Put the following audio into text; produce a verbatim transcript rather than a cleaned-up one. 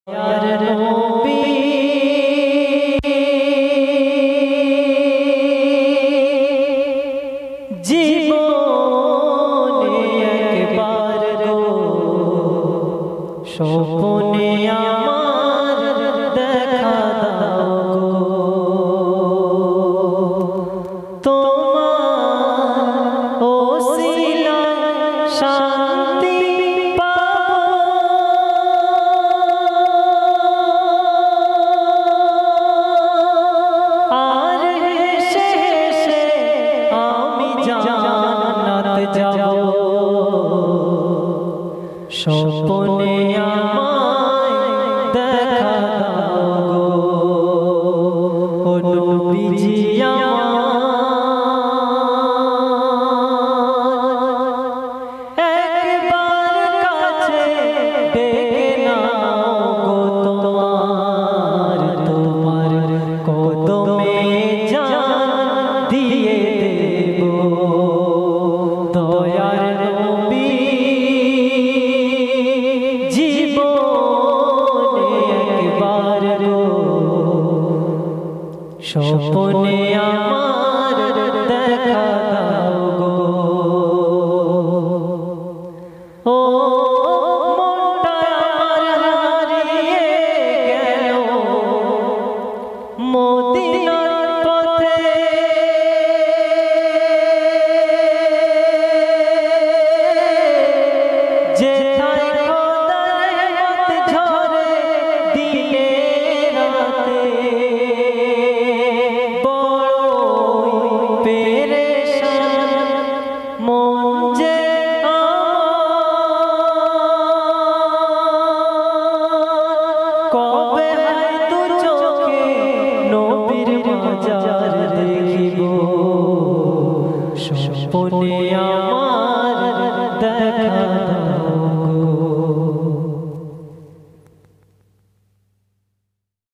স্বপনে আমার দেখা দাও তোমার ওসিলায় শান্তি আর হেসে হেসে আমি জান্নাত যাব স্বপনে আমায় দেখা দাও গো ও নবীজি একবার কাছে ডেকে নাও গো তোমার তোমার কদমে জান দিয়ে দেব দয়ার নবী স্বপনে আমার দেখা দাও গো ও মনটা আমার হারিয়ে গেল মদিনার পথে যেথায় খোদার রহমত ঝরে দিনে রাতে কবে হয়তো চোখে নবীর মাজার দেখিব স্বপনে আমার দেখা দাও।